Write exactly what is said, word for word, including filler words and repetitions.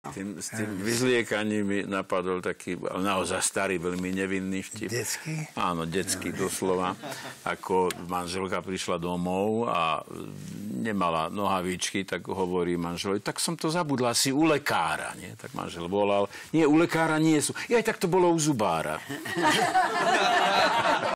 Tým, s tým vyzliekaním mi napadol taký, ale naozaj starý, veľmi nevinný vtip. Detský? Áno, detský doslova. Ako manželka prišla domov a nemala nohavičky, tak hovorí manželovi, tak som to zabudla asi u lekára. Nie? Tak manžel volal, nie, u lekára nie sú. Ja aj tak to bolo u zubára.